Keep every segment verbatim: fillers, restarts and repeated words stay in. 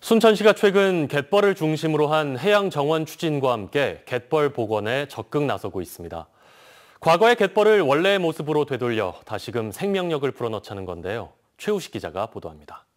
순천시가 최근 갯벌을 중심으로 한 해양 정원 추진과 함께 갯벌 복원에 적극 나서고 있습니다. 과거의 갯벌을 원래의 모습으로 되돌려 다시금 생명력을 불어넣자는 건데요. 최우식 기자가 보도합니다.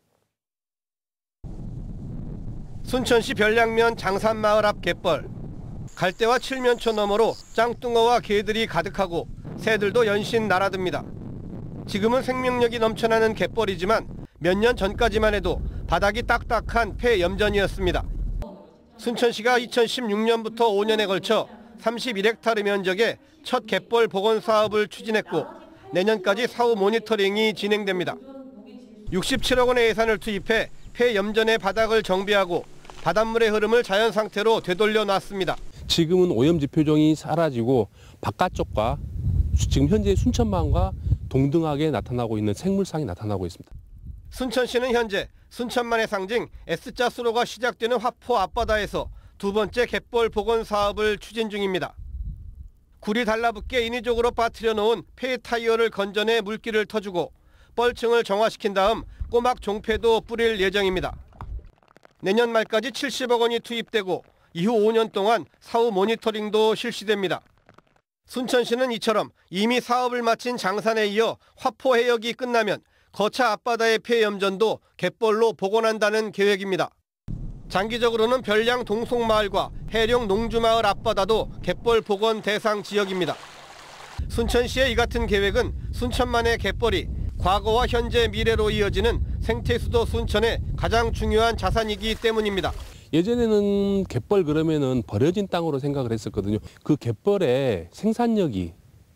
순천시 별량면 장산마을 앞 갯벌. 갈대와 칠면초 너머로 짱뚱어와 개들이 가득하고 새들도 연신 날아듭니다. 지금은 생명력이 넘쳐나는 갯벌이지만 몇 년 전까지만 해도 바닥이 딱딱한 폐염전이었습니다. 순천시가 이천십육 년부터 오 년에 걸쳐 삼십일 헥타르 면적의 첫 갯벌 복원 사업을 추진했고 내년까지 사후 모니터링이 진행됩니다. 육십칠억 원의 예산을 투입해 폐염전의 바닥을 정비하고 바닷물의 흐름을 자연 상태로 되돌려 놨습니다. 지금은 오염지 표정이 사라지고 바깥쪽과 지금 현재 순천만과 동등하게 나타나고 있는 생물상이 나타나고 있습니다. 순천시는 현재 순천만의 상징 S자 수로가 시작되는 화포 앞바다에서 두 번째 갯벌 복원 사업을 추진 중입니다. 굴이 달라붙게 인위적으로 빠뜨려 놓은 폐 타이어를 건져내 물기를 터주고 뻘층을 정화시킨 다음 꼬막 종폐도 뿌릴 예정입니다. 내년 말까지 칠십억 원이 투입되고 이후 오 년 동안 사후 모니터링도 실시됩니다. 순천시는 이처럼 이미 사업을 마친 장산에 이어 화포 해역이 끝나면 거차 앞바다의 폐염전도 갯벌로 복원한다는 계획입니다. 장기적으로는 별량 동속마을과 해령 농주마을 앞바다도 갯벌 복원 대상 지역입니다. 순천시의 이 같은 계획은 순천만의 갯벌이 과거와 현재 미래로 이어지는 생태수도 순천의 가장 중요한 자산이기 때문입니다. 예전에는 갯벌 그러면은 버려진 땅으로 생각을 했었거든요. 그 갯벌의 생산력이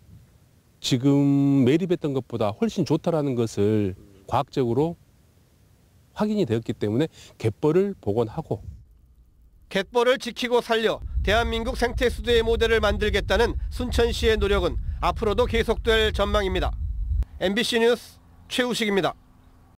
지금 매립했던 것보다 훨씬 좋다라는 것을 과학적으로 확인이 되었기 때문에 갯벌을 복원하고 갯벌을 지키고 살려 대한민국 생태수도의 모델을 만들겠다는 순천시의 노력은 앞으로도 계속될 전망입니다. 엠비씨 뉴스 최우식입니다.